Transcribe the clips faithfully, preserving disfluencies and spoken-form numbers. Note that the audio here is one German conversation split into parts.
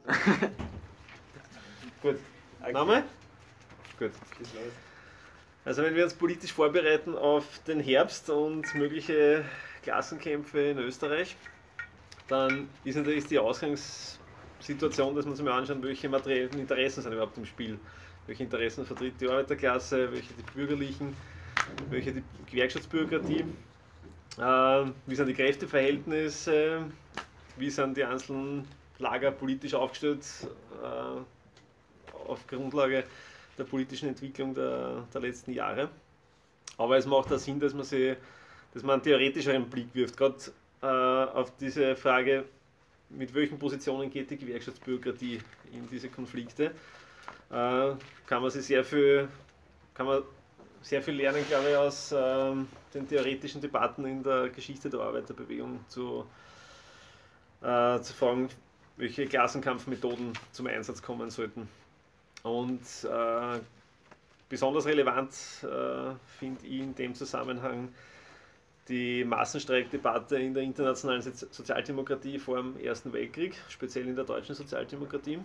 Gut. Name? Gut. Also wenn wir uns politisch vorbereiten auf den Herbst und mögliche Klassenkämpfe in Österreich, dann ist natürlich die Ausgangssituation, dass man sich mal anschauen, welche materiellen Interessen sind überhaupt im Spiel. Welche Interessen vertritt die Arbeiterklasse, welche die Bürgerlichen, welche die Gewerkschaftsbürokratie, äh, wie sind die Kräfteverhältnisse, wie sind die einzelnen Lager politisch aufgestellt, äh, auf Grundlage der politischen Entwicklung der, der letzten Jahre. Aber es macht auch Sinn, dass man, sie, dass man einen theoretischeren Blick wirft, gerade äh, auf diese Frage, mit welchen Positionen geht die Gewerkschaftsbürokratie in diese Konflikte. Äh, kann man sich sehr viel, kann man sehr viel lernen, glaube ich, aus äh, den theoretischen Debatten in der Geschichte der Arbeiterbewegung zu, äh, zu fragen, welche Klassenkampfmethoden zum Einsatz kommen sollten. Und äh, besonders relevant äh, finde ich in dem Zusammenhang die Massenstreikdebatte in der internationalen Sozialdemokratie vor dem Ersten Weltkrieg, speziell in der deutschen Sozialdemokratie.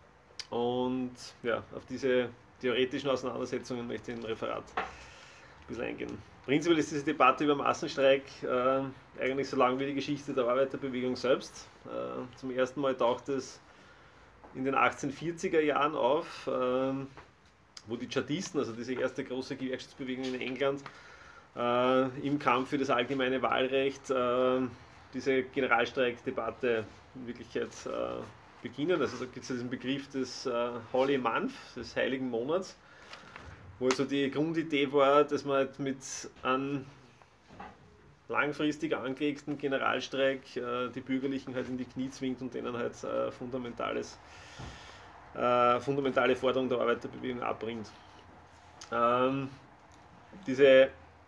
Und ja, auf diese theoretischen Auseinandersetzungen möchte ich in ein Referat ein bisschen eingehen. Prinzipiell ist diese Debatte über Massenstreik äh, eigentlich so lang wie die Geschichte der Arbeiterbewegung selbst. Äh, zum ersten Mal taucht es in den achtzehnhundertvierziger Jahren auf, äh, wo die Chartisten, also diese erste große Gewerkschaftsbewegung in England, äh, im Kampf für das allgemeine Wahlrecht äh, diese Generalstreikdebatte in Wirklichkeit äh, beginnen. Also da gibt es ja diesen Begriff des äh, Holy Month, des Heiligen Monats, wo also die Grundidee war, dass man halt mit einem langfristig angelegten Generalstreik äh, die Bürgerlichen halt in die Knie zwingt und denen halt äh, fundamentales, äh, fundamentale Forderungen der Arbeiterbewegung abbringt. Ähm, diese,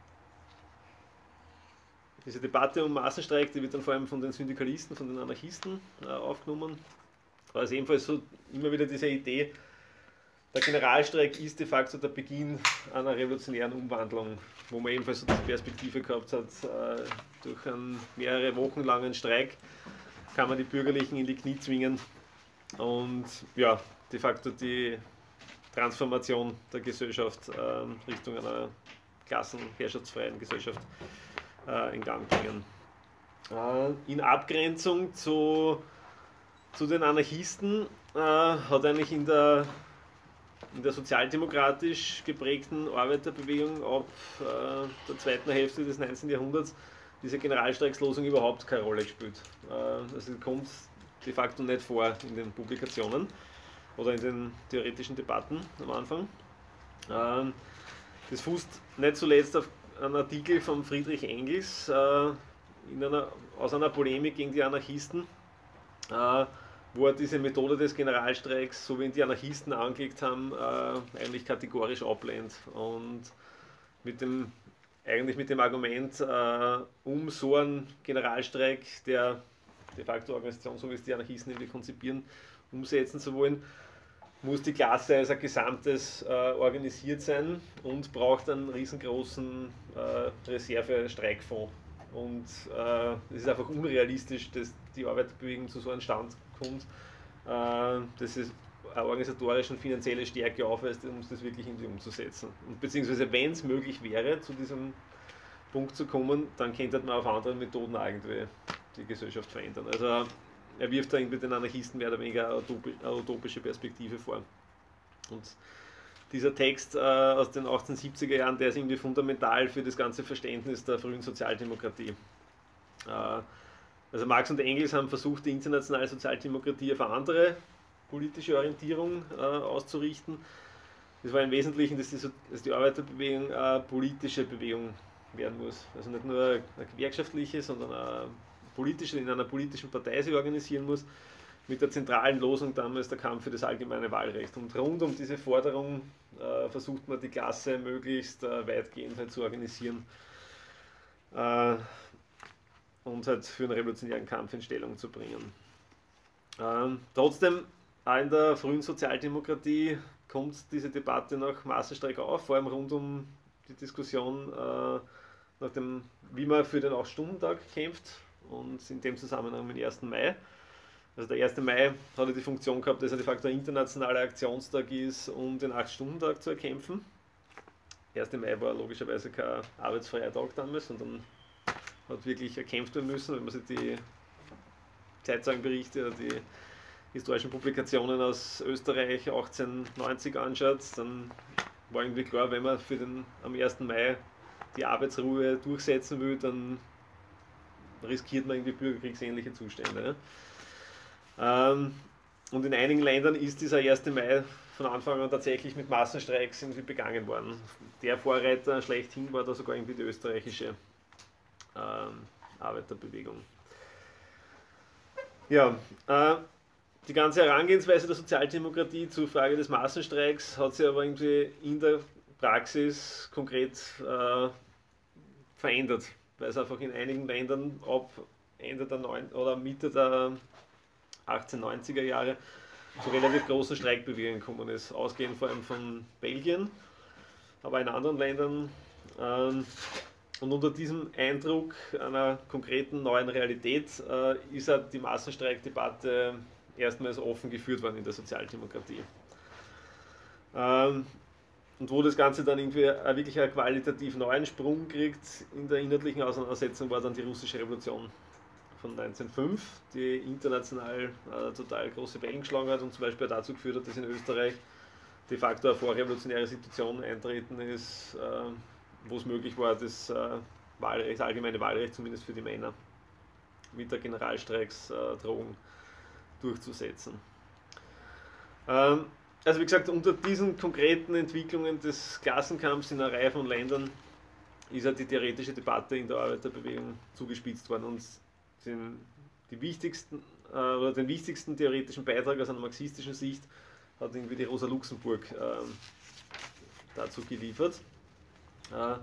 diese Debatte um Massenstreik, die wird dann vor allem von den Syndikalisten, von den Anarchisten äh, aufgenommen. Da ist ebenfalls so immer wieder diese Idee, der Generalstreik ist de facto der Beginn einer revolutionären Umwandlung, wo man ebenfalls so die Perspektive gehabt hat, äh, durch einen mehrere Wochen langen Streik kann man die Bürgerlichen in die Knie zwingen und ja, de facto die Transformation der Gesellschaft äh, Richtung einer klassenherrschaftsfreien Gesellschaft äh, in Gang bringen. Äh, in Abgrenzung zu, zu den Anarchisten äh, hat eigentlich in der in der sozialdemokratisch geprägten Arbeiterbewegung ab äh, der zweiten Hälfte des neunzehnten Jahrhunderts diese Generalstreikslosung überhaupt keine Rolle gespielt. Äh, also kommt de facto nicht vor in den Publikationen oder in den theoretischen Debatten am Anfang. Äh, das fußt nicht zuletzt auf einen Artikel von Friedrich Engels äh, in einer, aus einer Polemik gegen die Anarchisten, äh, wo er diese Methode des Generalstreiks, so wie ihn die Anarchisten angelegt haben, äh, eigentlich kategorisch ablehnt. Und mit dem, eigentlich mit dem Argument, äh, um so einen Generalstreik, der de facto Organisation, so wie es die Anarchisten irgendwie konzipieren, umsetzen zu wollen, muss die Klasse als ein Gesamtes äh, organisiert sein und braucht einen riesengroßen äh, Reserve-Streikfonds. Und äh, es ist einfach unrealistisch, dass die Arbeiterbewegung zu so einem Stand kommt, äh, dass es eine organisatorische und finanzielle Stärke aufweist, um das wirklich irgendwie umzusetzen. Und beziehungsweise, wenn es möglich wäre, zu diesem Punkt zu kommen, dann könnte man auf andere Methoden irgendwie die Gesellschaft verändern. Also er wirft da irgendwie den Anarchisten mehr oder weniger eine utopische Perspektive vor. Und dieser Text äh, aus den achtzehnhundertsiebziger Jahren, der ist irgendwie fundamental für das ganze Verständnis der frühen Sozialdemokratie. Äh, also Marx und Engels haben versucht, die internationale Sozialdemokratie auf eine andere politische Orientierung äh, auszurichten. Das war im Wesentlichen, dass die, dass die Arbeiterbewegung eine politische Bewegung werden muss. Also nicht nur eine gewerkschaftliche, sondern eine politische, in einer politischen Partei sich organisieren muss, mit der zentralen Losung damals der Kampf für das allgemeine Wahlrecht. Und rund um diese Forderung äh, versucht man die Klasse möglichst äh, weitgehend halt zu organisieren äh, und halt für einen revolutionären Kampf in Stellung zu bringen. Ähm, trotzdem, auch in der frühen Sozialdemokratie kommt diese Debatte nach Massenstreik auf, vor allem rund um die Diskussion äh, nach dem, wie man für den acht Stunden Tag kämpft und in dem Zusammenhang den ersten Mai. Also der erste Mai hat ja die Funktion gehabt, dass er de facto ein internationaler Aktionstag ist, um den acht-Stunden-Tag zu erkämpfen. Der erste Mai war logischerweise kein arbeitsfreier Tag damals, sondern hat wirklich erkämpft werden müssen, wenn man sich die Zeitzeugenberichte oder die historischen Publikationen aus Österreich achtzehnhundertneunzig anschaut, dann war irgendwie klar, wenn man für den, am ersten Mai die Arbeitsruhe durchsetzen will, dann riskiert man irgendwie bürgerkriegsähnliche Zustände. Ähm, und in einigen Ländern ist dieser erste Mai von Anfang an tatsächlich mit Massenstreiks irgendwie begangen worden. Der Vorreiter schlechthin war da sogar irgendwie die österreichische ähm, Arbeiterbewegung. Ja, äh, die ganze Herangehensweise der Sozialdemokratie zur Frage des Massenstreiks hat sich aber irgendwie in der Praxis konkret äh, verändert, weil es einfach in einigen Ländern ab Ende der neun oder Mitte der achtzehnhundertneunziger Jahre zu relativ großen Streikbewegungen gekommen ist, ausgehend vor allem von Belgien, aber in anderen Ländern. Ähm, und unter diesem Eindruck einer konkreten neuen Realität äh, ist halt die Massenstreikdebatte erstmals offen geführt worden in der Sozialdemokratie. Ähm, und wo das Ganze dann irgendwie einen wirklich einen qualitativ neuen Sprung kriegt in der inhaltlichen Auseinandersetzung, war dann die russische Revolution von neunzehnhundertfünf, die international äh, total große Wellen geschlagen hat und zum Beispiel dazu geführt hat, dass in Österreich de facto eine vorrevolutionäre Situation eintreten ist, äh, wo es möglich war, das äh, Wahlrecht, das allgemeine Wahlrecht zumindest für die Männer mit der Generalstreiksdrohung durchzusetzen. Ähm, also wie gesagt, unter diesen konkreten Entwicklungen des Klassenkampfs in einer Reihe von Ländern ist halt die theoretische Debatte in der Arbeiterbewegung zugespitzt worden und den, die wichtigsten, äh, oder den wichtigsten theoretischen Beitrag aus einer marxistischen Sicht hat irgendwie die Rosa Luxemburg äh, dazu geliefert. Äh,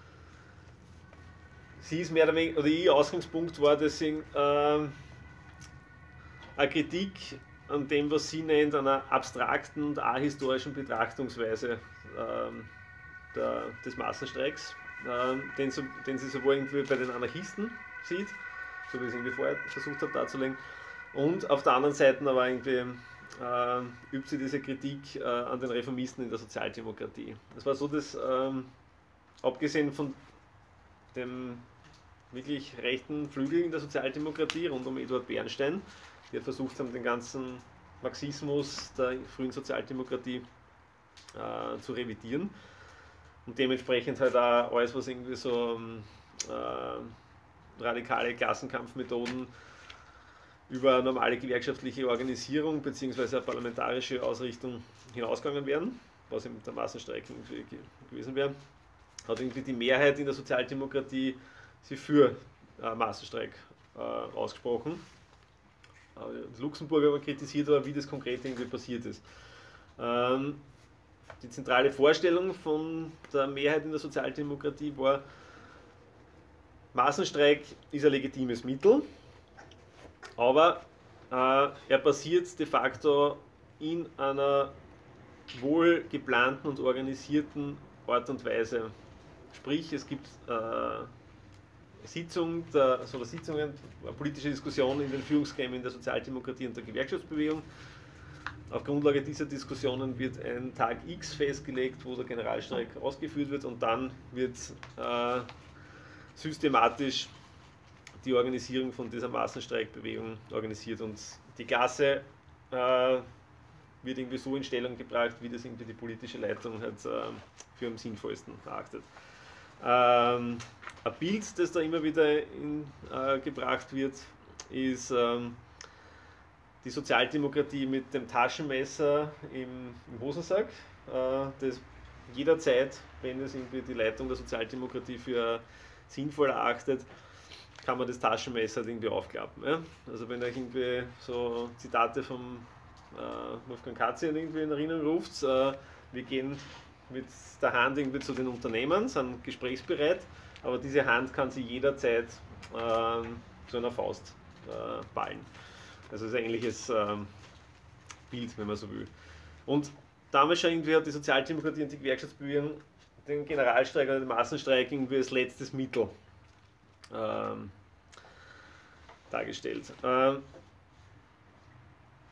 sie ist mehr oder weniger, oder ihr Ausgangspunkt war deswegen äh, eine Kritik an dem, was sie nennt, einer abstrakten und ahistorischen Betrachtungsweise ähm, der, des Massenstreiks, ähm, den, so, den sie sowohl irgendwie bei den Anarchisten sieht, so wie ich es irgendwie vorher versucht habe darzulegen, und auf der anderen Seite aber irgendwie äh, übt sie diese Kritik äh, an den Reformisten in der Sozialdemokratie. Es war so, dass ähm, abgesehen von dem wirklich rechten Flügel in der Sozialdemokratie rund um Eduard Bernstein, die versucht haben, den ganzen Marxismus der frühen Sozialdemokratie äh, zu revidieren und dementsprechend halt auch alles, was irgendwie so äh, radikale Klassenkampfmethoden über normale gewerkschaftliche Organisierung bzw. parlamentarische Ausrichtung hinausgegangen wären, was eben der Massenstreik irgendwie gewesen wäre, hat irgendwie die Mehrheit in der Sozialdemokratie sich für äh, Massenstreik äh, ausgesprochen. Luxemburg aber kritisiert, aber wie das konkret irgendwie passiert ist. Ähm, die zentrale Vorstellung von der Mehrheit in der Sozialdemokratie war, Massenstreik ist ein legitimes Mittel, aber äh, er passiert de facto in einer wohl geplanten und organisierten Art und Weise. Sprich, es gibt äh, Sitzung der, also der Sitzungen, politische Diskussionen in den Führungsgremien der Sozialdemokratie und der Gewerkschaftsbewegung. Auf Grundlage dieser Diskussionen wird ein Tag X festgelegt, wo der Generalstreik ausgeführt wird, und dann wird äh, systematisch die Organisierung von dieser Massenstreikbewegung organisiert und die Klasse äh, wird irgendwie so in Stellung gebracht, wie das irgendwie die politische Leitung halt, äh, für am sinnvollsten erachtet. Ähm, ein Bild, das da immer wieder in, äh, gebracht wird, ist ähm, die Sozialdemokratie mit dem Taschenmesser im, im Hosensack, äh, das jederzeit, wenn es irgendwie die Leitung der Sozialdemokratie für sinnvoll erachtet, kann man das Taschenmesser irgendwie aufklappen. Ja? Also wenn euch irgendwie so Zitate vom äh, Wolfgang Katzian irgendwie in Erinnerung ruft, äh, wir gehen mit der Hand irgendwie zu den Unternehmen, sind gesprächsbereit, aber diese Hand kann sie jederzeit äh, zu einer Faust äh, ballen. Also es ist ein ähnliches äh, Bild, wenn man so will. Und damals schon irgendwie hat die Sozialdemokratie und die Gewerkschaftsbewegung den Generalstreik oder den Massenstreik irgendwie als letztes Mittel ähm, dargestellt. Ähm,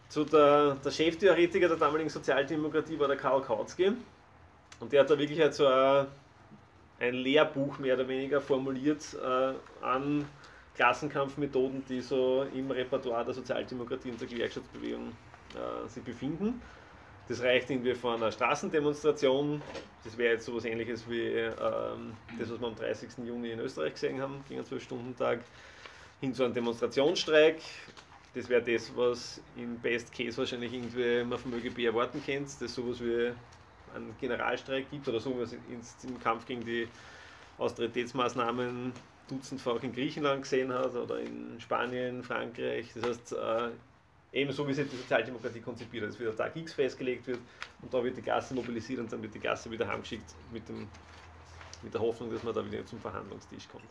so der, der Cheftheoretiker der damaligen Sozialdemokratie war der Karl Kautsky. Und der hat da wirklich halt so ein, ein Lehrbuch mehr oder weniger formuliert äh, an Klassenkampfmethoden, die so im Repertoire der Sozialdemokratie und der Gewerkschaftsbewegung äh, sich befinden. Das reicht irgendwie von einer Straßendemonstration, das wäre jetzt so etwas Ähnliches wie ähm, das, was wir am dreißigsten Juni in Österreich gesehen haben, gegen einen zwölf-Stunden-Tag, hin zu einem Demonstrationsstreik. Das wäre das, was in Best Case wahrscheinlich irgendwie man vom ÖGB erwarten kennt, dass sowas wie einen Generalstreik gibt oder sowas im Kampf gegen die Austeritätsmaßnahmen dutzendfach in Griechenland gesehen hat oder in Spanien, Frankreich. Das heißt, äh, ebenso wie sich die Sozialdemokratie konzipiert hat, dass wieder Tag X festgelegt wird und da wird die Klasse mobilisiert und dann wird die Klasse wieder heimgeschickt mit, dem, mit der Hoffnung, dass man da wieder zum Verhandlungstisch kommt.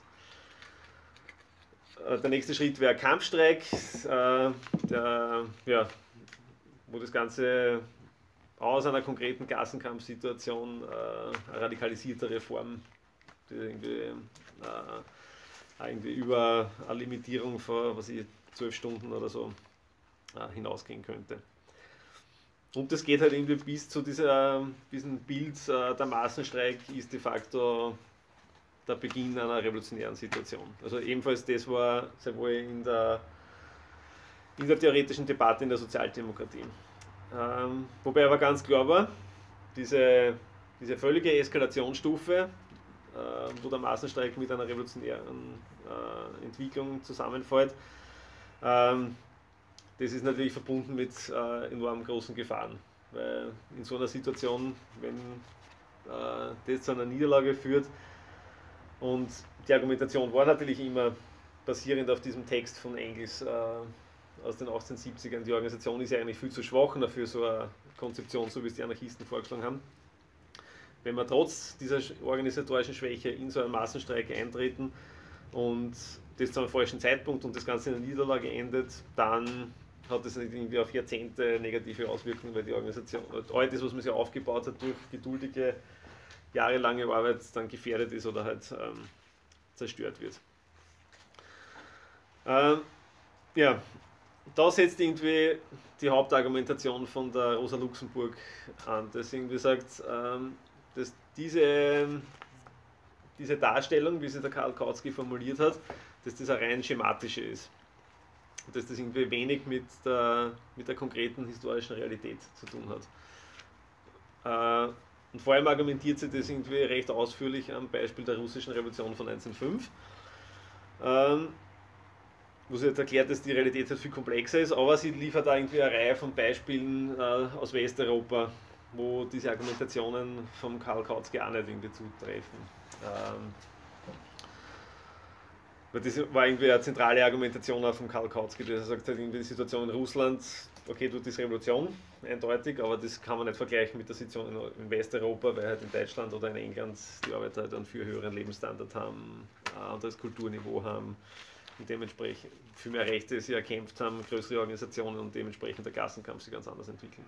Äh, der nächste Schritt wäre Kampfstreik, äh, der, ja, wo das Ganze aus einer konkreten Klassenkampfsituation äh, eine radikalisiertere Form, die irgendwie, äh, irgendwie über eine Limitierung von was ich, zwölf Stunden oder so hinausgehen könnte. Und das geht halt irgendwie bis zu dieser, diesem Bild, äh, der Massenstreik ist de facto der Beginn einer revolutionären Situation. Also ebenfalls das war sehr wohl in der, in der theoretischen Debatte in der Sozialdemokratie. Ähm, wobei aber ganz klar war, diese, diese völlige Eskalationsstufe, äh, wo der Massenstreik mit einer revolutionären äh, Entwicklung zusammenfällt, ähm, das ist natürlich verbunden mit äh, enorm großen Gefahren, weil in so einer Situation, wenn äh, das zu einer Niederlage führt und die Argumentation war natürlich immer basierend auf diesem Text von Engels äh, aus den achtzehnhundertsiebzigern, die Organisation ist ja eigentlich viel zu schwach dafür, so eine Konzeption, so wie es die Anarchisten vorgeschlagen haben. Wenn wir trotz dieser organisatorischen Schwäche in so einen Massenstreik eintreten und das zu einem falschen Zeitpunkt und das Ganze in einer Niederlage endet, dann hat das irgendwie auf Jahrzehnte negative Auswirkungen, weil die Organisation, all das, was man sich aufgebaut hat, durch geduldige, jahrelange Arbeit dann gefährdet ist oder halt ähm, zerstört wird. Ähm, ja, da setzt irgendwie die Hauptargumentation von der Rosa Luxemburg an, dass irgendwie sagt, ähm, dass diese, diese Darstellung, wie sie der Karl Kautsky formuliert hat, dass das eine rein schematische ist. Dass das irgendwie wenig mit der, mit der konkreten historischen Realität zu tun hat. Äh, und vor allem argumentiert sie das irgendwie recht ausführlich am Beispiel der russischen Revolution von neunzehnhundertfünf, ähm, wo sie jetzt erklärt, dass die Realität halt viel komplexer ist, aber sie liefert da irgendwie eine Reihe von Beispielen äh, aus Westeuropa, wo diese Argumentationen vom Karl Kautsky auch nicht irgendwie zutreffen. Ähm, Weil das war irgendwie eine zentrale Argumentation auch von Karl Kautsky, der sagt, halt irgendwie die Situation in Russland, okay, dort ist Revolution, eindeutig, aber das kann man nicht vergleichen mit der Situation in Westeuropa, weil halt in Deutschland oder in England die Arbeiter halt einen viel höheren Lebensstandard haben, ein anderes Kulturniveau haben und dementsprechend viel mehr Rechte sie erkämpft haben, größere Organisationen und dementsprechend der Klassenkampf sich ganz anders entwickeln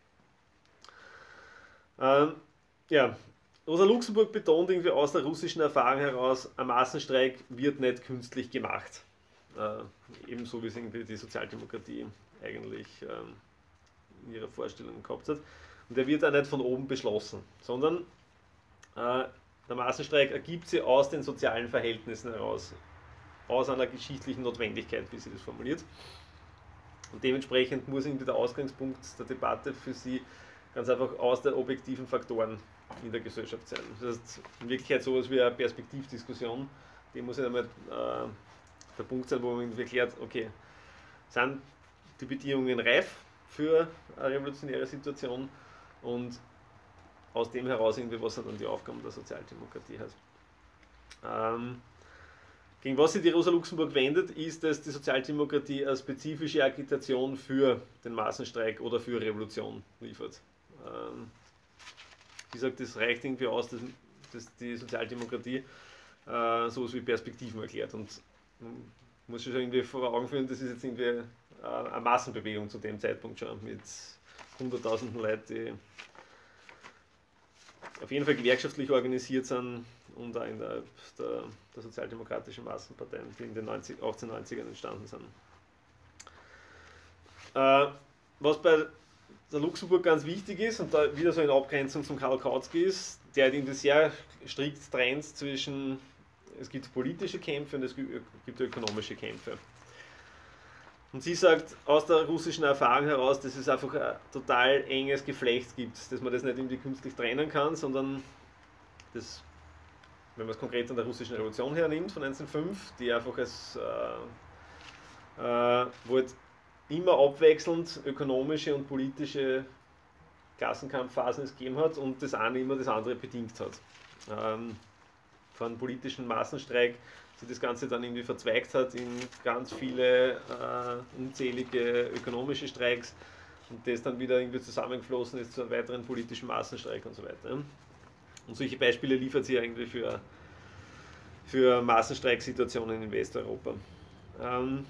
wird. Ähm, ja. Rosa Luxemburg betont irgendwie aus der russischen Erfahrung heraus, ein Massenstreik wird nicht künstlich gemacht. Äh, ebenso wie es irgendwie die Sozialdemokratie eigentlich ähm, in ihrer Vorstellung gehabt hat. Und der wird auch nicht von oben beschlossen, sondern äh, der Massenstreik ergibt sich aus den sozialen Verhältnissen heraus, aus einer geschichtlichen Notwendigkeit, wie sie das formuliert. Und dementsprechend muss irgendwie der Ausgangspunkt der Debatte für sie ganz einfach aus den objektiven Faktoren in der Gesellschaft sein. Das heißt, in Wirklichkeit so etwas wie eine Perspektivdiskussion, die muss ja einmal äh, der Punkt sein, wo man erklärt, okay, sind die Bedingungen reif für eine revolutionäre Situation und aus dem heraus irgendwie, was sind dann die Aufgaben der Sozialdemokratie hat. Ähm, gegen was sich die Rosa Luxemburg wendet, ist, dass die Sozialdemokratie eine spezifische Agitation für den Massenstreik oder für Revolution liefert. Ähm, Wie gesagt, das reicht irgendwie aus, dass, dass die Sozialdemokratie äh, sowas wie Perspektiven erklärt. Und man muss sich irgendwie vor Augen führen, das ist jetzt irgendwie äh, eine Massenbewegung zu dem Zeitpunkt schon mit hunderttausenden Leuten, die auf jeden Fall gewerkschaftlich organisiert sind und auch in der, der, der sozialdemokratischen Massenparteien, die in den achtzehnhundertneunzigern entstanden sind. Äh, was bei der Luxemburg ganz wichtig ist und da wieder so in Abgrenzung zum Karl Kautsky ist, der halt irgendwie sehr strikt trennt zwischen, es gibt politische Kämpfe und es gibt ökonomische Kämpfe. Und sie sagt aus der russischen Erfahrung heraus, dass es einfach ein total enges Geflecht gibt, dass man das nicht irgendwie künstlich trennen kann, sondern das, wenn man es konkret an der russischen Revolution hernimmt von neunzehnhundertfünf, die einfach als äh, äh, wo halt immer abwechselnd ökonomische und politische Klassenkampfphasen es gegeben hat und das eine immer das andere bedingt hat. Ähm, von politischen Massenstreik sich das Ganze dann irgendwie verzweigt hat in ganz viele äh, unzählige ökonomische Streiks und das dann wieder irgendwie zusammengeflossen ist zu einem weiteren politischen Massenstreik und so weiter. Und solche Beispiele liefert sie irgendwie für, für Massenstreiksituationen in Westeuropa. Ähm,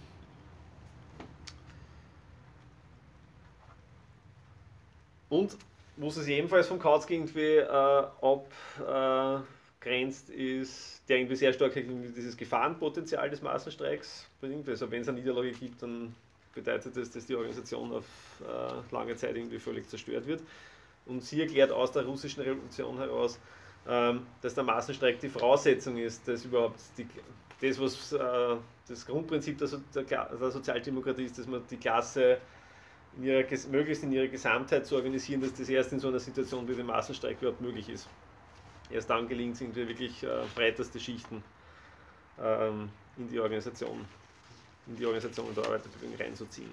Und wo sie sich ebenfalls vom Kautsky irgendwie äh, abgrenzt, äh, ist, der irgendwie sehr stark dieses Gefahrenpotenzial des Massenstreiks bringt. Also wenn es eine Niederlage gibt, dann bedeutet das, dass die Organisation auf äh, lange Zeit irgendwie völlig zerstört wird. Und sie erklärt aus der russischen Revolution heraus, ähm, dass der Massenstreik die Voraussetzung ist, dass überhaupt die, das, was äh, das Grundprinzip der, so der, der Sozialdemokratie ist, dass man die Klasse in ihrer, möglichst in ihrer Gesamtheit zu organisieren, dass das erst in so einer Situation wie dem Massenstreik überhaupt möglich ist. Erst dann gelingt es irgendwie wirklich äh, breiteste Schichten ähm, in die Organisation, in die Organisation der Arbeiterbewegung reinzuziehen.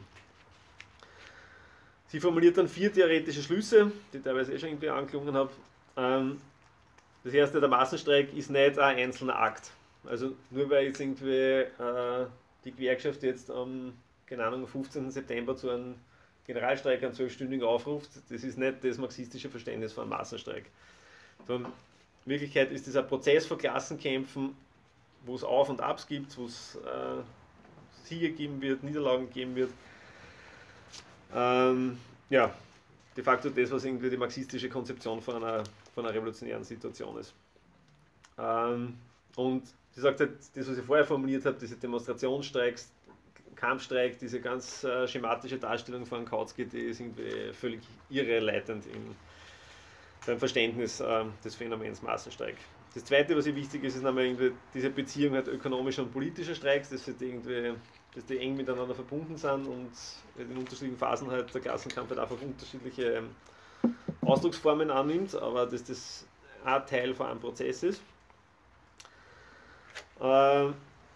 Sie formuliert dann vier theoretische Schlüsse, die ich teilweise eh schon irgendwie angeklungen habe. Ähm, das erste, der Massenstreik ist nicht ein einzelner Akt. Also nur weil jetzt irgendwie äh, die Gewerkschaft jetzt am, keine Ahnung, am fünfzehnten September zu einem Generalstreik, einen zwölfstündigen aufruft, das ist nicht das marxistische Verständnis von einem Massenstreik. In Wirklichkeit ist es ein Prozess von Klassenkämpfen, wo es Auf und Abs gibt, wo es äh, Siege geben wird, Niederlagen geben wird. Ähm, ja, de facto das, was irgendwie die marxistische Konzeption von einer, von einer revolutionären Situation ist. Ähm, und sie sagt halt, das, was ich vorher formuliert habe, diese Demonstrationsstreiks, Kampfstreik, diese ganz äh, schematische Darstellung von Kautsky, die ist irgendwie völlig irreleitend im, beim Verständnis äh, des Phänomens Massenstreik. Das zweite, was hier wichtig ist, ist nämlich irgendwie diese Beziehung halt ökonomischer und politischer Streiks, dass, halt irgendwie, dass die eng miteinander verbunden sind und in unterschiedlichen Phasen halt der Klassenkampf halt einfach unterschiedliche ähm, Ausdrucksformen annimmt, aber dass das ein Teil von einem Prozess ist. Äh,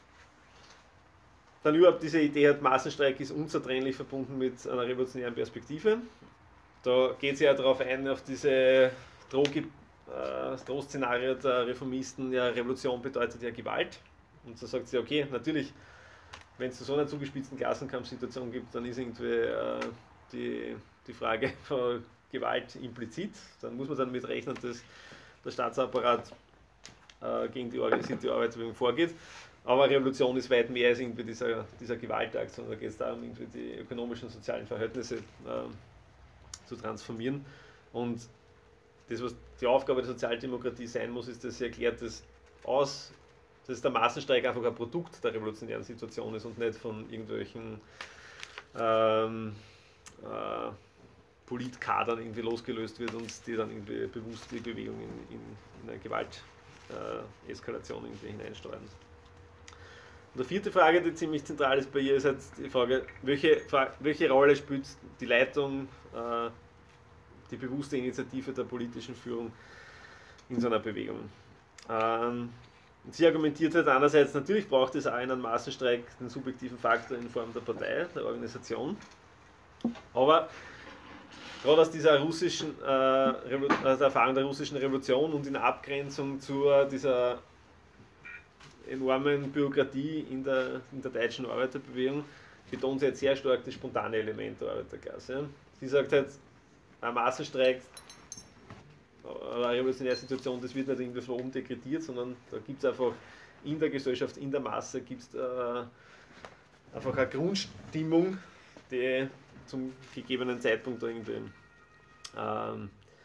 Dann überhaupt diese Idee hat, Massenstreik ist unzertrennlich verbunden mit einer revolutionären Perspektive. Da geht sie ja darauf ein, auf diese Droh- äh, das Drohszenario der Reformisten, ja, Revolution bedeutet ja Gewalt. Und so sagt sie, okay, natürlich, wenn es zu so einer zugespitzten Klassenkampfsituation gibt, dann ist irgendwie äh, die, die Frage von Gewalt implizit. Dann muss man dann mit rechnen, dass der Staatsapparat äh, gegen die organisierte Arbeitsbewegung vorgeht. Aber Revolution ist weit mehr als irgendwie dieser, dieser Gewaltakt, sondern da geht es darum, irgendwie die ökonomischen und sozialen Verhältnisse äh, zu transformieren. Und das, was die Aufgabe der Sozialdemokratie sein muss, ist, dass sie erklärt, dass, aus, dass der Massenstreik einfach ein Produkt der revolutionären Situation ist und nicht von irgendwelchen ähm, äh, Politkadern irgendwie losgelöst wird und die dann irgendwie bewusst die Bewegung in, in, in eine Gewalteskalation äh, irgendwie hineinsteuern. Und die vierte Frage, die ziemlich zentral ist bei ihr, ist halt die Frage, welche, welche Rolle spielt die Leitung, äh, die bewusste Initiative der politischen Führung in so einer Bewegung. Ähm, sie argumentiert halt einerseits, natürlich braucht es auch in einem Massenstreik den subjektiven Faktor in Form der Partei, der Organisation, aber gerade aus dieser russischen, äh, aus der Erfahrung der russischen Revolution und in Abgrenzung zu dieser enormen Bürokratie in der, in der deutschen Arbeiterbewegung betont sie jetzt sehr stark das spontane Element der Arbeiterklasse. Sie sagt halt, ein Massenstreik, eine revolutionäre Situation, das wird nicht irgendwie von oben dekretiert, sondern da gibt es einfach in der Gesellschaft, in der Masse, gibt es äh, einfach eine Grundstimmung, die zum gegebenen Zeitpunkt irgendwie ähm,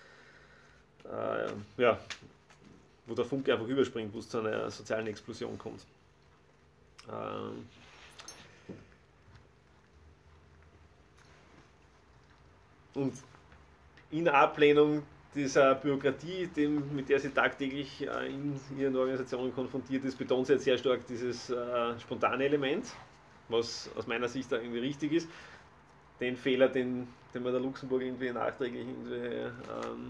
äh, ja, wo der Funke einfach überspringt, wo es zu einer sozialen Explosion kommt. Ähm und in Ablehnung dieser Bürokratie, dem, mit der sie tagtäglich äh, in ihren Organisationen konfrontiert ist, betont sie jetzt sehr stark dieses äh, spontane Element, was aus meiner Sicht da irgendwie richtig ist. Den Fehler, den, den man der Luxemburg irgendwie nachträglich irgendwie, ähm,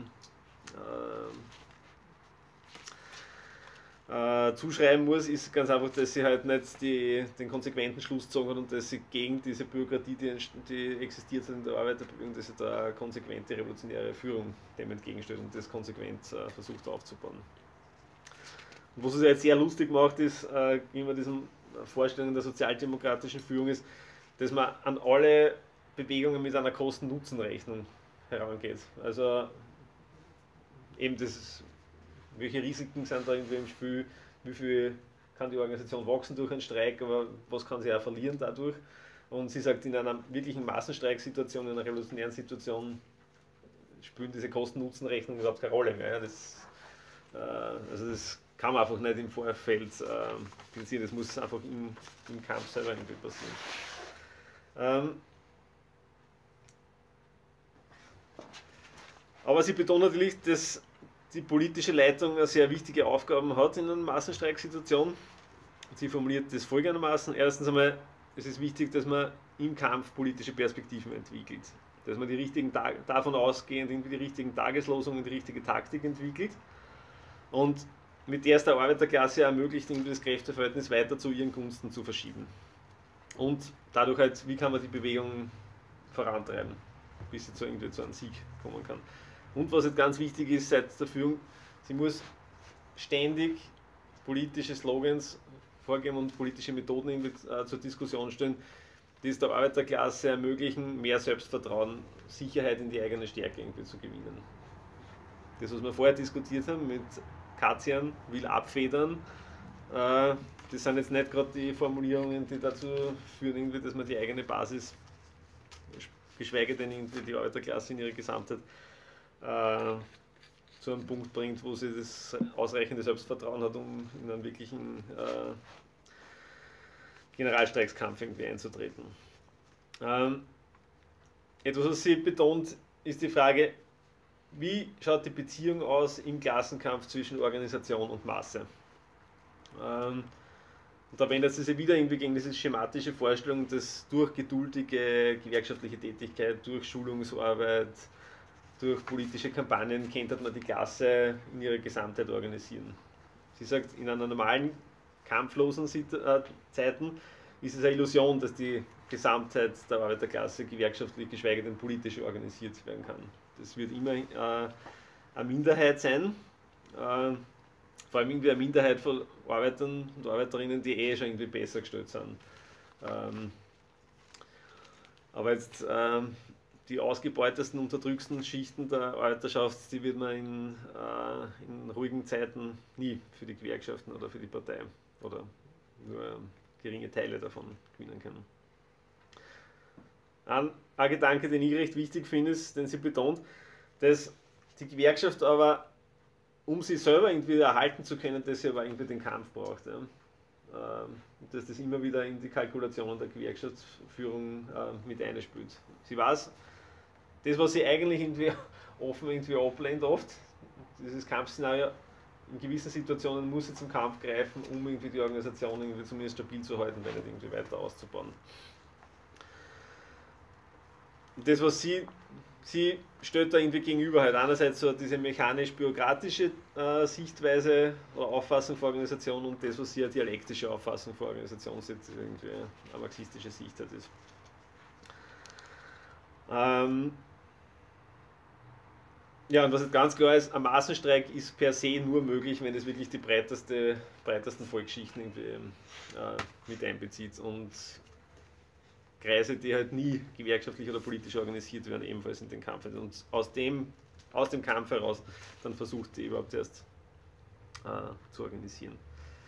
äh, äh, zuschreiben muss, ist ganz einfach, dass sie halt nicht die, den konsequenten Schluss gezogen hat und dass sie gegen diese Bürokratie, die, die existiert in der Arbeiterbewegung, dass sie da eine konsequente revolutionäre Führung dem entgegenstellt und das konsequent äh, versucht aufzubauen. Und was es jetzt sehr lustig macht, ist, äh, immer diesen Vorstellungen der sozialdemokratischen Führung ist, dass man an alle Bewegungen mit einer Kosten-Nutzen-Rechnung herangeht. Also eben das, welche Risiken sind da irgendwie im Spiel, wie viel kann die Organisation wachsen durch einen Streik, aber was kann sie auch verlieren dadurch. Und sie sagt, in einer wirklichen Massenstreiksituation, in einer revolutionären Situation spielen diese Kosten-Nutzen-Rechnungen überhaupt keine Rolle mehr. Das, äh, also das kann man einfach nicht im Vorfeld äh, fixieren, das muss einfach im, im Kampf selber irgendwie passieren. Ähm, aber sie betont natürlich, dass die politische Leitung eine sehr wichtige Aufgaben hat in einer Massenstreiksituation. Sie formuliert das folgendermaßen: Erstens einmal, es ist wichtig, dass man im Kampf politische Perspektiven entwickelt. Dass man die richtigen, davon ausgehend irgendwie die richtigen Tageslosungen, die richtige Taktik entwickelt. Und mit der es der Arbeiterklasse ermöglicht, das Kräfteverhältnis weiter zu ihren Gunsten zu verschieben. Und dadurch halt, wie kann man die Bewegung vorantreiben, bis sie zu, irgendwie zu einem Sieg kommen kann. Und was jetzt ganz wichtig ist seitens der Führung, sie muss ständig politische Slogans vorgeben und politische Methoden irgendwie, äh, zur Diskussion stellen, die es der Arbeiterklasse ermöglichen, mehr Selbstvertrauen, Sicherheit in die eigene Stärke irgendwie zu gewinnen. Das, was wir vorher diskutiert haben mit Katzian, will abfedern, äh, das sind jetzt nicht gerade die Formulierungen, die dazu führen, irgendwie, dass man die eigene Basis, geschweige denn irgendwie die Arbeiterklasse in ihrer Gesamtheit, äh, zu einem Punkt bringt, wo sie das ausreichende Selbstvertrauen hat, um in einen wirklichen äh, Generalstreikskampf irgendwie einzutreten. Ähm, etwas, was sie betont, ist die Frage, wie schaut die Beziehung aus im Klassenkampf zwischen Organisation und Masse? Ähm, und da wendet sie sich wieder irgendwie gegen diese schematische Vorstellung, dass durch geduldige gewerkschaftliche Tätigkeit, durch Schulungsarbeit, durch politische Kampagnen könnte man die Klasse in ihrer Gesamtheit organisieren. Sie sagt, in einer normalen, kampflosen Zeiten ist es eine Illusion, dass die Gesamtheit der Arbeiterklasse gewerkschaftlich, geschweige denn politisch organisiert werden kann. Das wird immer äh, eine Minderheit sein, äh, vor allem irgendwie eine Minderheit von Arbeitern und Arbeiterinnen, die eh schon irgendwie besser gestellt sind. Ähm, aber jetzt ähm, die ausgebeutesten, unterdrückten Schichten der Arbeiterschaft, die wird man in, äh, in ruhigen Zeiten nie für die Gewerkschaften oder für die Partei oder nur äh, geringe Teile davon gewinnen können. Ein, ein Gedanke, den ich recht wichtig finde, ist, den sie betont, dass die Gewerkschaft aber, um sich selber irgendwie erhalten zu können, dass sie aber irgendwie den Kampf braucht. Ja. Ähm, dass das immer wieder in die Kalkulationen der Gewerkschaftsführung äh, mit einspielt. Sie weiß, das, was sie eigentlich irgendwie offen irgendwie ablehnt oft, dieses Kampfszenario, in gewissen Situationen muss sie zum Kampf greifen, um irgendwie die Organisation irgendwie zumindest stabil zu halten, wenn nicht irgendwie weiter auszubauen. Und das, was sie, sie stellt da irgendwie gegenüber, halt einerseits so diese mechanisch-bürokratische äh, Sichtweise oder Auffassung von Organisation und das, was sie eine dialektische Auffassung von Organisation sieht, irgendwie eine marxistische Sicht halt ist. Ähm, Ja, und was jetzt ganz klar ist, ein Massenstreik ist per se nur möglich, wenn es wirklich die breiteste, breitesten Volksschichten irgendwie, äh, mit einbezieht und Kreise, die halt nie gewerkschaftlich oder politisch organisiert werden, ebenfalls in den Kampf. Und aus dem, aus dem Kampf heraus dann versucht die überhaupt erst äh, zu organisieren.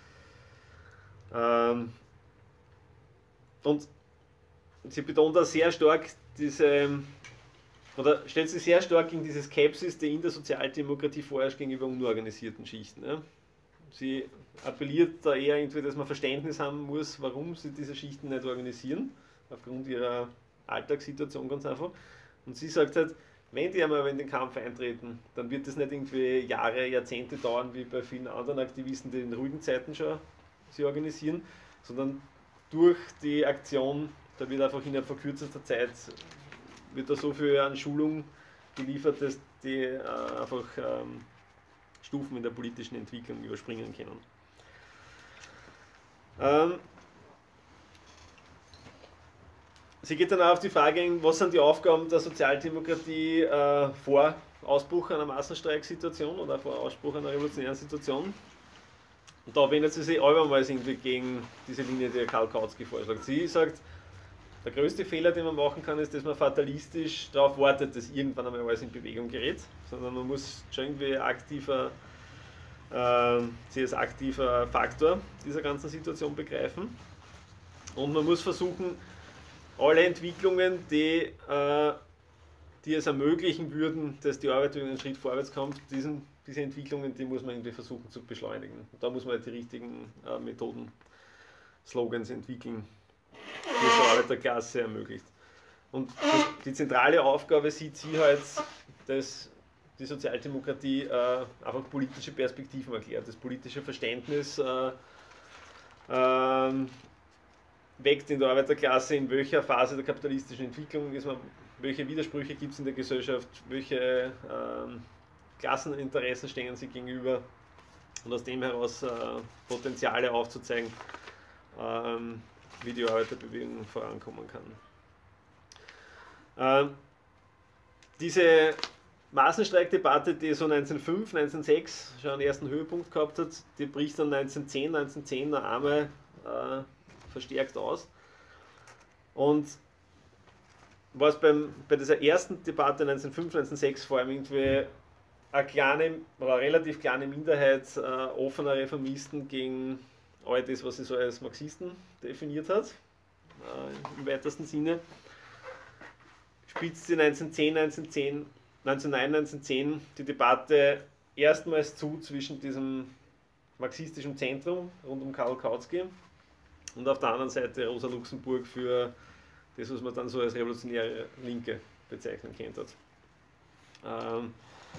Ähm, und sie betont da sehr stark diese, oder stellt sich sehr stark gegen diese Skepsis, die in der Sozialdemokratie vorherrscht gegenüber unorganisierten Schichten. Ja. Sie appelliert da eher irgendwie, dass man Verständnis haben muss, warum sie diese Schichten nicht organisieren, aufgrund ihrer Alltagssituation ganz einfach. Und sie sagt halt, Wenn die einmal in den Kampf eintreten, dann wird das nicht irgendwie Jahre, Jahrzehnte dauern, wie bei vielen anderen Aktivisten, die in ruhigen Zeiten schon sie organisieren, sondern durch die Aktion, da wird einfach innerhalb von kürzester Zeit wird da so viel an Schulung geliefert, dass die äh, einfach ähm, Stufen in der politischen Entwicklung überspringen können. Ähm, Sie geht dann auch auf die Frage ein, was sind die Aufgaben der Sozialdemokratie äh, vor Ausbruch einer Massenstreiksituation oder vor Ausbruch einer revolutionären Situation. Und da wendet sie sich abermals irgendwie gegen diese Linie, die Karl Kautsky vorschlägt. Sie sagt, der größte Fehler, den man machen kann, ist, dass man fatalistisch darauf wartet, dass irgendwann einmal alles in Bewegung gerät, sondern man muss schon irgendwie aktiver, äh, sie als aktiver Faktor dieser ganzen Situation begreifen. Und man muss versuchen, alle Entwicklungen, die, äh, die es ermöglichen würden, dass die Arbeit einen Schritt vorwärts kommt, diesen, diese Entwicklungen, die muss man irgendwie versuchen zu beschleunigen. Und da muss man halt die richtigen äh, Methoden, Slogans entwickeln, die es der Arbeiterklasse ermöglicht. Und die, die zentrale Aufgabe sieht sie halt, dass die Sozialdemokratie äh, einfach politische Perspektiven erklärt, das politische Verständnis äh, äh, weckt in der Arbeiterklasse, in welcher Phase der kapitalistischen Entwicklung ist man, welche Widersprüche gibt es in der Gesellschaft, welche ähm, Klasseninteressen stehen sie gegenüber und aus dem heraus äh, Potenziale aufzuzeigen, ähm, wie die Arbeiterbewegung vorankommen kann. Ähm, diese Massenstreikdebatte, die so neunzehnhundertfünf, neunzehnhundertsechs schon einen ersten Höhepunkt gehabt hat, die bricht dann neunzehnhundertzehn, neunzehnhundertzehn noch einmal äh, verstärkt aus. Und was beim, bei dieser ersten Debatte neunzehnhundertfünf, neunzehnhundertsechs vor allem irgendwie eine kleine oder eine relativ kleine Minderheit äh, offener Reformisten gegen all das, was sie so als Marxisten definiert hat, äh, im weitesten Sinne, spitzt sie neunzehnhundertzehn, neunzehnhundertzehn, neunzehnhundertneun, neunzehnhundertzehn die Debatte erstmals zu zwischen diesem marxistischen Zentrum rund um Karl Kautsky und auf der anderen Seite Rosa Luxemburg für das, was man dann so als revolutionäre Linke bezeichnen kennt hat. Ähm,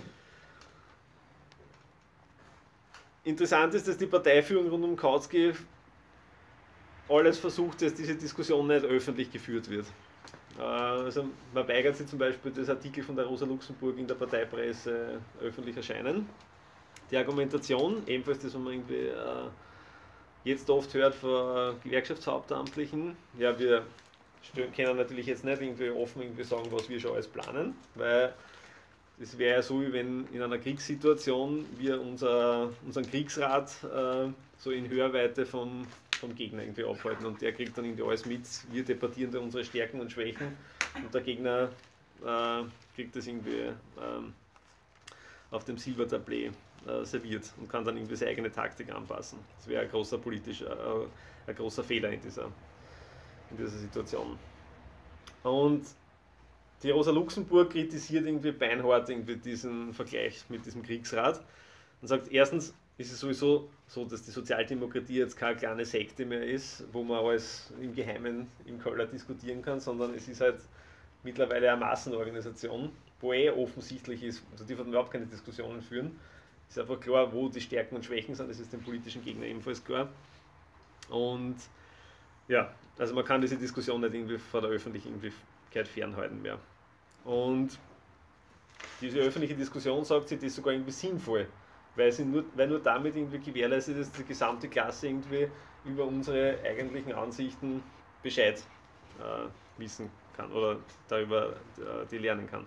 interessant ist, dass die Parteiführung rund um Kautsky alles versucht, dass diese Diskussion nicht öffentlich geführt wird. Äh, also man weigert sich zum Beispiel, das Artikel von der Rosa Luxemburg in der Parteipresse öffentlich erscheinen. Die Argumentation, ebenfalls das, was man irgendwie äh, jetzt oft hört von Gewerkschaftshauptamtlichen, ja, wir können natürlich jetzt nicht irgendwie offen irgendwie sagen, was wir schon alles planen, weil es wäre ja so, wie wenn in einer Kriegssituation wir unser, unseren Kriegsrat äh, so in Hörweite vom, vom Gegner irgendwie abhalten und der kriegt dann irgendwie alles mit, wir debattieren da unsere Stärken und Schwächen und der Gegner äh, kriegt das irgendwie äh, auf dem Silbertablett äh, serviert und kann dann irgendwie seine eigene Taktik anpassen. Das wäre ein großer politischer, äh, ein großer Fehler in dieser, in dieser Situation. Und die Rosa Luxemburg kritisiert irgendwie beinhart irgendwie diesen Vergleich mit diesem Kriegsrat und sagt, erstens ist es sowieso so, dass die Sozialdemokratie jetzt keine kleine Sekte mehr ist, wo man alles im Geheimen im Keller diskutieren kann, sondern es ist halt mittlerweile eine Massenorganisation, wo eh offensichtlich ist, also die werden überhaupt keine Diskussionen führen. Es ist einfach klar, wo die Stärken und Schwächen sind, das ist dem politischen Gegner ebenfalls klar. Und ja, also man kann diese Diskussion nicht irgendwie vor der Öffentlichkeit fernhalten mehr. Und diese öffentliche Diskussion, sagt sie, die ist sogar irgendwie sinnvoll, weil, sie nur, weil nur damit irgendwie gewährleistet ist, dass die gesamte Klasse irgendwie über unsere eigentlichen Ansichten Bescheid äh, wissen kann oder darüber äh, die lernen kann.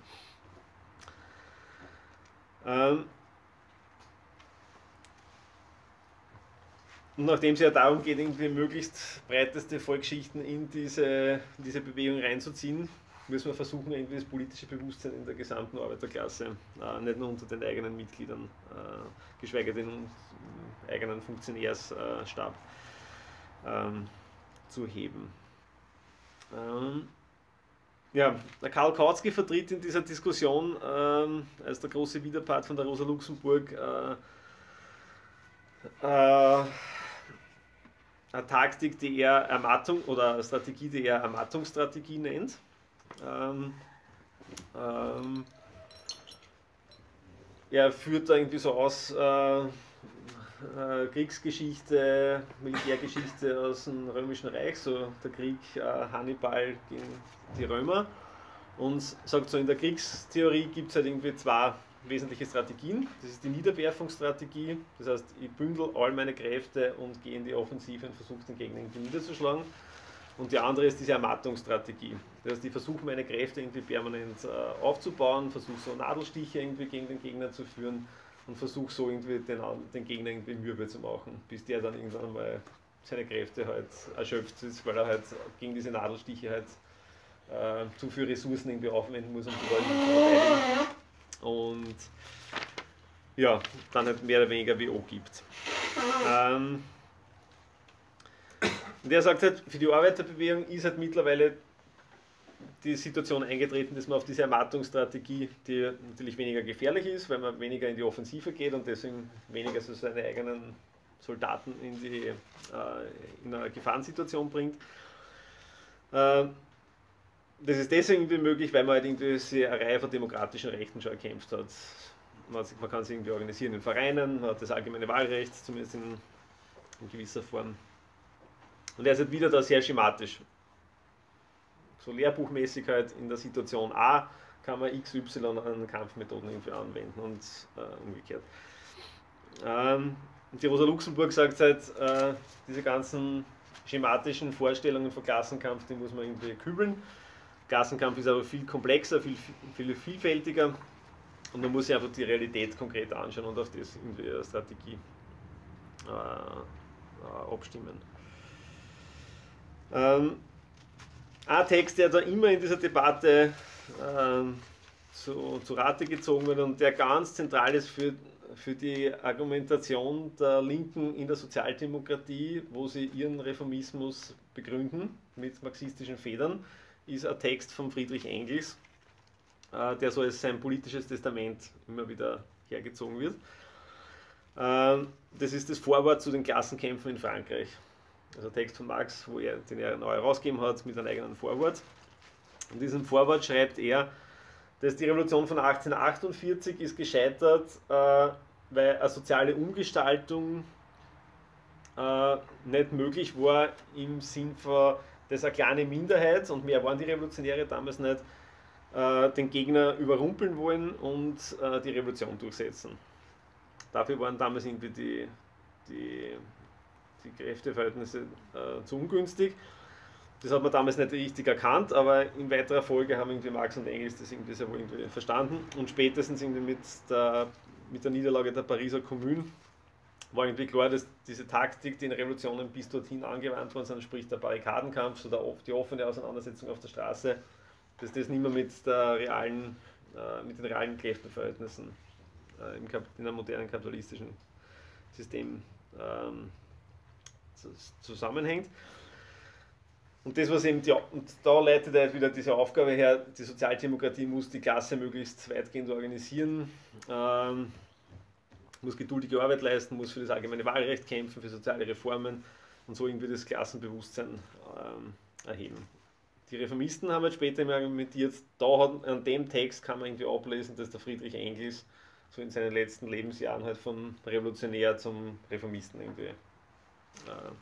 Ähm, Und nachdem es ja darum geht, irgendwie möglichst breiteste Volksschichten in diese, in diese Bewegung reinzuziehen, müssen wir versuchen, irgendwie das politische Bewusstsein in der gesamten Arbeiterklasse, äh, nicht nur unter den eigenen Mitgliedern, äh, geschweige denn im eigenen Funktionärsstab, äh, ähm, zu heben. Ähm, ja, der Karl Kautsky vertritt in dieser Diskussion ähm, als der große Widerpart von der Rosa Luxemburg äh, äh, eine Taktik, die er Ermattung oder eine Strategie, die er Ermattungsstrategie nennt. Ähm, ähm, er führt da irgendwie so aus äh, äh, Kriegsgeschichte, Militärgeschichte aus dem Römischen Reich, so der Krieg äh, Hannibal gegen die Römer, und sagt so, in der Kriegstheorie gibt es halt irgendwie zwei wesentliche Strategien. Das ist die Niederwerfungsstrategie, das heißt, ich bündel all meine Kräfte und gehe in die Offensive und versuche den Gegner irgendwie niederzuschlagen. Und die andere ist diese Ermattungsstrategie. Das heißt, ich versuche meine Kräfte irgendwie permanent äh, aufzubauen, versuche so Nadelstiche irgendwie gegen den Gegner zu führen und versuche so irgendwie den, den Gegner irgendwie mürbe zu machen, bis der dann irgendwann mal seine Kräfte halt erschöpft ist, weil er halt gegen diese Nadelstiche halt äh, zu viele Ressourcen irgendwie aufwenden muss, um die Leute zu verteidigen. Und ja, dann halt mehr oder weniger W O gibt. Ähm, und er sagt halt, für die Arbeiterbewegung ist halt mittlerweile die Situation eingetreten, dass man auf diese Ermattungsstrategie, die natürlich weniger gefährlich ist, weil man weniger in die Offensive geht und deswegen weniger so seine eigenen Soldaten in, die, äh, in eine Gefahrensituation bringt. Äh, das ist deswegen irgendwie möglich, weil man halt irgendwie eine Reihe von demokratischen Rechten schon erkämpft hat. Man, man kann sich irgendwie organisieren in Vereinen, man hat das allgemeine Wahlrecht, zumindest in, in gewisser Form. Und er ist halt wieder da sehr schematisch. So lehrbuchmäßig halt in der Situation A kann man X Y an Kampfmethoden irgendwie anwenden und äh, umgekehrt. Ähm, die Rosa Luxemburg sagt halt, äh, diese ganzen schematischen Vorstellungen von Klassenkampf, die muss man irgendwie kübeln. Klassenkampf ist aber viel komplexer, viel, viel vielfältiger und man muss sich einfach die Realität konkret anschauen und auf das irgendwie eine Strategie äh, äh, abstimmen. Ähm, ein Text, der da immer in dieser Debatte ähm, zu, zu Rate gezogen wird und der ganz zentral ist für, für die Argumentation der Linken in der Sozialdemokratie, wo sie ihren Reformismus begründen mit marxistischen Federn, ist ein Text von Friedrich Engels, äh, der so als sein politisches Testament immer wieder hergezogen wird. Ähm, das ist das Vorwort zu den Klassenkämpfen in Frankreich. Also ein Text von Marx, wo er, den er neu herausgegeben hat mit einem eigenen Vorwort. In diesem Vorwort schreibt er, dass die Revolution von achtzehnhundertachtundvierzig ist gescheitert, äh, weil eine soziale Umgestaltung äh, nicht möglich war im Sinn von, dass eine kleine Minderheit, und mehr waren die Revolutionäre damals nicht, äh, den Gegner überrumpeln wollen und äh, die Revolution durchsetzen. Dafür waren damals irgendwie die, die, die Kräfteverhältnisse äh, zu ungünstig. Das hat man damals nicht richtig erkannt, aber in weiterer Folge haben irgendwie Marx und Engels das irgendwie sehr wohl irgendwie verstanden. Und spätestens irgendwie mit der, mit der Niederlage der Pariser Kommune war irgendwie klar, dass diese Taktik, die in Revolutionen bis dorthin angewandt worden sind, sprich der Barrikadenkampf, so der, die offene Auseinandersetzung auf der Straße, dass das nicht mehr mit, der realen, äh, mit den realen Kräfteverhältnissen äh, im Kap in einem modernen kapitalistischen System ähm, zusammenhängt. Und das, was eben die, und da leitet er wieder diese Aufgabe her, die Sozialdemokratie muss die Klasse möglichst weitgehend organisieren, ähm, muss geduldige Arbeit leisten, muss für das allgemeine Wahlrecht kämpfen, für soziale Reformen und so irgendwie das Klassenbewusstsein ähm, erheben. Die Reformisten haben halt später immer argumentiert, da hat, an dem Text kann man irgendwie ablesen, dass der Friedrich Engels so in seinen letzten Lebensjahren halt vom Revolutionär zum Reformisten irgendwie äh,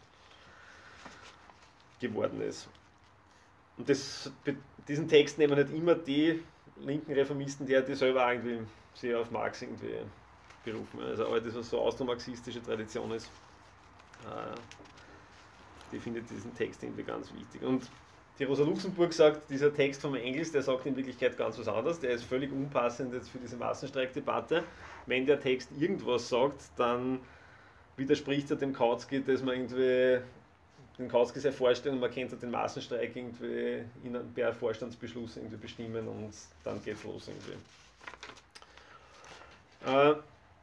geworden ist. Und das, diesen Text nehmen halt immer die linken Reformisten, die, die selber irgendwie sehr auf Marx irgendwie berufen. Also alles, was so austromarxistische Tradition ist, äh, die findet diesen Text irgendwie ganz wichtig. Und die Rosa Luxemburg sagt, dieser Text von Engels, der sagt in Wirklichkeit ganz was anderes, der ist völlig unpassend jetzt für diese Massenstreikdebatte. Wenn der Text irgendwas sagt, dann widerspricht er dem Kautsky, dass man irgendwie den Kautsky sehr vorstellen und man könnte den Massenstreik irgendwie in einem, per Vorstandsbeschluss irgendwie bestimmen und dann geht's los irgendwie. Äh,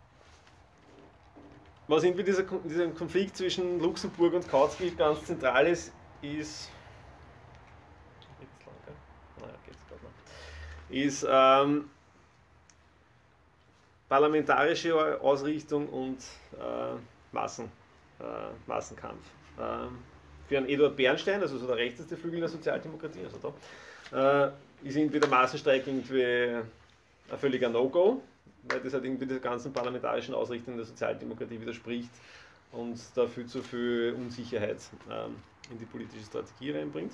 was irgendwie dieser, dieser Konflikt zwischen Luxemburg und Kautsky ganz zentral ist, ist ist ähm, parlamentarische Ausrichtung und äh, Massen, äh, Massenkampf. Ähm, für einen Eduard Bernstein, also so der rechteste Flügel der Sozialdemokratie, also da, äh, ist irgendwie der Massenstreik irgendwie ein völliger No-Go, weil das halt irgendwie der ganzen parlamentarischen Ausrichtung der Sozialdemokratie widerspricht und da viel zu viel Unsicherheit ähm, in die politische Strategie reinbringt.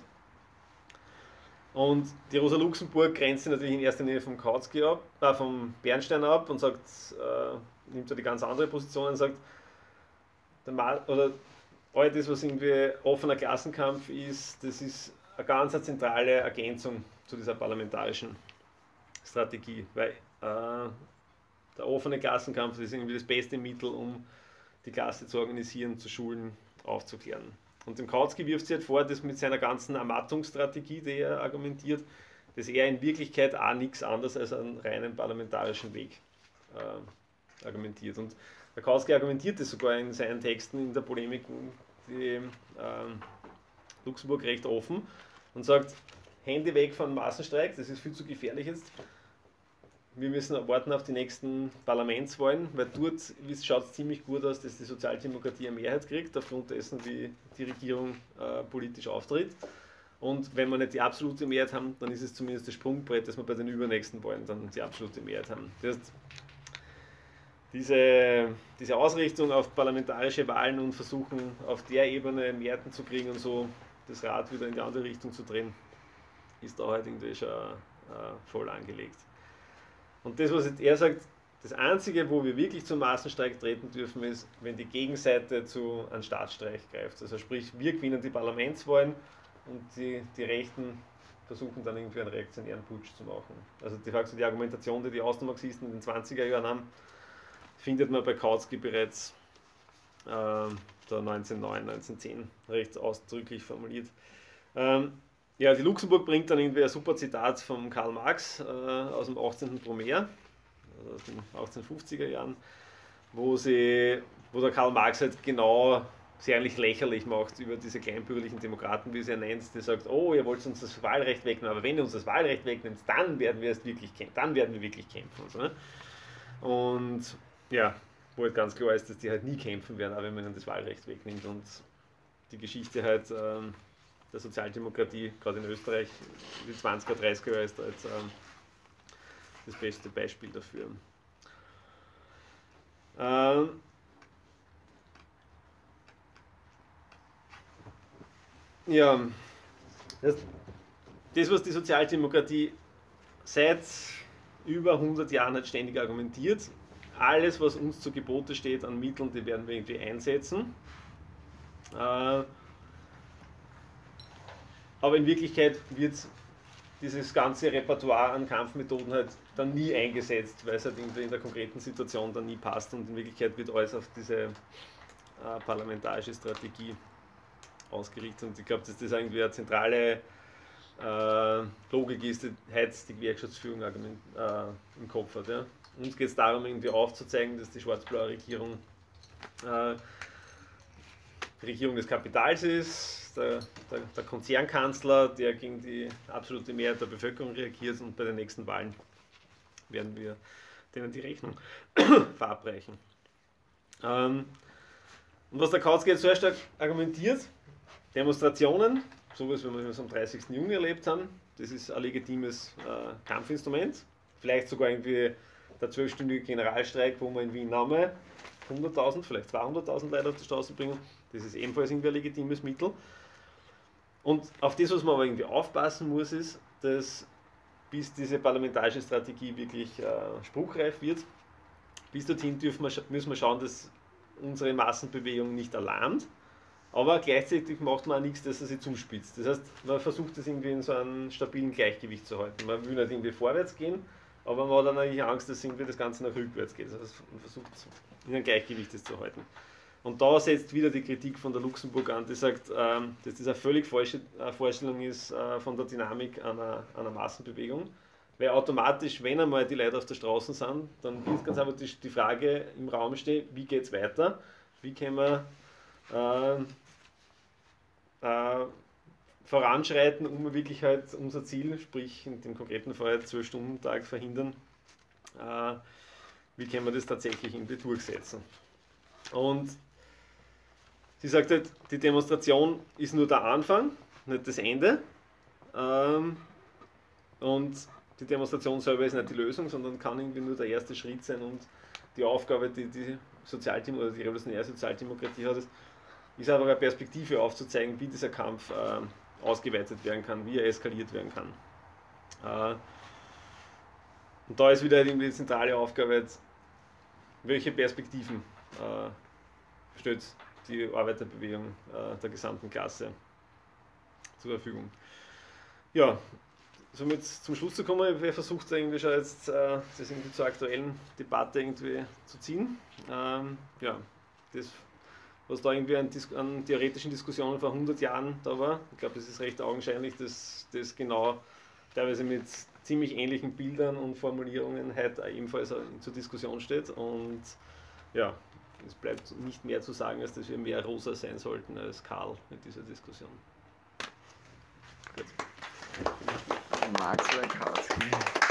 Und die Rosa Luxemburg grenzt sich natürlich in erster Linie vom Kautsky ab, äh, vom Bernstein ab und sagt, äh, nimmt da die ganz andere Position und sagt, der Ma oder all das, was irgendwie offener Klassenkampf ist, das ist eine ganz eine zentrale Ergänzung zu dieser parlamentarischen Strategie, weil äh, der offene Klassenkampf ist irgendwie das beste Mittel, um die Klasse zu organisieren, zu schulen, aufzuklären. Und dem Kautsky wirft sich halt vor, dass mit seiner ganzen Ermattungsstrategie, die er argumentiert, dass er in Wirklichkeit auch nichts anderes als einen reinen parlamentarischen Weg äh, argumentiert. Und der Kautsky argumentiert das sogar in seinen Texten in der Polemik die äh, Luxemburg recht offen und sagt, Hände weg von Massenstreik, das ist viel zu gefährlich jetzt. Wir müssen warten auf die nächsten Parlamentswahlen, weil dort schaut es ziemlich gut aus, dass die Sozialdemokratie eine Mehrheit kriegt, aufgrund dessen, wie die Regierung äh, politisch auftritt. Und wenn wir nicht die absolute Mehrheit haben, dann ist es zumindest das Sprungbrett, dass wir bei den übernächsten Wahlen dann die absolute Mehrheit haben. Das heißt, diese, diese Ausrichtung auf parlamentarische Wahlen und versuchen, auf der Ebene Mehrheiten zu kriegen und so das Rad wieder in die andere Richtung zu drehen, ist da halt irgendwie schon äh, voll angelegt. Und das, was er sagt, das Einzige, wo wir wirklich zum Massenstreik treten dürfen, ist, wenn die Gegenseite zu einem Staatsstreich greift. Also sprich, wir gewinnen die Parlamentswahlen und die, die Rechten versuchen dann irgendwie einen reaktionären Putsch zu machen. Also de facto die Argumentation, die die Austromarxisten in den zwanziger Jahren haben, findet man bei Kautsky bereits äh, da neunzehnhundertneun, neunzehnhundertzehn recht ausdrücklich formuliert. Ähm, Ja, die Luxemburg bringt dann irgendwie ein super Zitat von Karl Marx äh, aus dem achtzehnten Brumaire, also aus den achtzehnhundertfünfziger Jahren, wo, sie, wo der Karl Marx halt genau sehr eigentlich lächerlich macht über diese kleinbürgerlichen Demokraten, wie sie er nennt, die sagt, oh, ihr wollt uns das Wahlrecht wegnehmen, aber wenn ihr uns das Wahlrecht wegnimmt, dann werden wir erst wirklich kämpfen, dann werden wir wirklich kämpfen. Und, so, ne? Und ja, wo halt ganz klar ist, dass die halt nie kämpfen werden, auch wenn man ihnen das Wahlrecht wegnimmt und die Geschichte halt ähm, der Sozialdemokratie, gerade in Österreich, die zwanziger, dreißiger Jahre ist da jetzt ähm, das beste Beispiel dafür. Ähm, ja, das, das, was die Sozialdemokratie seit über hundert Jahren hat ständig argumentiert, alles, was uns zu Gebote steht an Mitteln, die werden wir irgendwie einsetzen. Äh, Aber in Wirklichkeit wird dieses ganze Repertoire an Kampfmethoden halt dann nie eingesetzt, weil es halt in der konkreten Situation dann nie passt und in Wirklichkeit wird alles auf diese äh, parlamentarische Strategie ausgerichtet. Und ich glaube, dass das irgendwie eine zentrale äh, Logik ist, die heute die Gewerkschaftsführung äh, im Kopf hat. Ja. Uns geht es darum, irgendwie aufzuzeigen, dass die schwarz-blaue Regierung äh, die Regierung des Kapitals ist, Der, der, der Konzernkanzler, der gegen die absolute Mehrheit der Bevölkerung reagiert und bei den nächsten Wahlen werden wir denen die Rechnung verabreichen. Ähm, und was der Kautsky jetzt sehr stark argumentiert, Demonstrationen, sowas wie wir es am dreißigsten Juni erlebt haben, das ist ein legitimes äh, Kampfinstrument, vielleicht sogar irgendwie der zwölfstündige Generalstreik, wo wir in Wien haben, hunderttausend, vielleicht zweihunderttausend Leute auf die Straße bringen, das ist ebenfalls irgendwie ein legitimes Mittel. Und auf das, was man aber irgendwie aufpassen muss, ist, dass bis diese parlamentarische Strategie wirklich äh, spruchreif wird, bis dorthin dürfen wir, müssen wir schauen, dass unsere Massenbewegung nicht erlahmt, aber gleichzeitig macht man auch nichts, dass er sie zuspitzt. Das heißt, man versucht das irgendwie in so einem stabilen Gleichgewicht zu halten. Man will nicht irgendwie vorwärts gehen, aber man hat dann eigentlich Angst, dass irgendwie das Ganze nach rückwärts geht. Das heißt, man versucht in einem Gleichgewicht das zu halten. Und da setzt wieder die Kritik von der Luxemburg an, die sagt, ähm, dass das eine völlig falsche äh, Vorstellung ist äh, von der Dynamik einer, einer Massenbewegung. Weil automatisch, wenn einmal die Leute auf der Straße sind, dann wird ganz einfach die, die Frage im Raum stehen, wie geht es weiter? Wie können wir äh, äh, voranschreiten, um wirklich halt unser Ziel, sprich in dem konkreten Fall zwölf Stunden Tag verhindern, äh, wie können wir das tatsächlich irgendwie durchsetzen? Und sie sagt halt, die Demonstration ist nur der Anfang, nicht das Ende. Ähm, und die Demonstration selber ist nicht die Lösung, sondern kann irgendwie nur der erste Schritt sein und die Aufgabe, die die Sozialdem oder die revolutionäre Sozialdemokratie hat, ist aber eine Perspektive aufzuzeigen, wie dieser Kampf äh, ausgeweitet werden kann, wie er eskaliert werden kann. Äh, und da ist wieder die zentrale Aufgabe, jetzt, welche Perspektiven äh, stellt die Arbeiterbewegung äh, der gesamten Klasse zur Verfügung. Ja, somit zum Schluss zu kommen, wir versucht irgendwie schon jetzt äh, das irgendwie zur aktuellen Debatte irgendwie zu ziehen. Ähm, ja, das, was da irgendwie an, Dis an theoretischen Diskussionen vor hundert Jahren da war, ich glaube, es ist recht augenscheinlich, dass das genau teilweise mit ziemlich ähnlichen Bildern und Formulierungen heute ebenfalls zur Diskussion steht. Und ja, es bleibt nicht mehr zu sagen, als dass wir mehr rosa sein sollten als Karl mit dieser Diskussion. Gut. Marx oder Kautsky?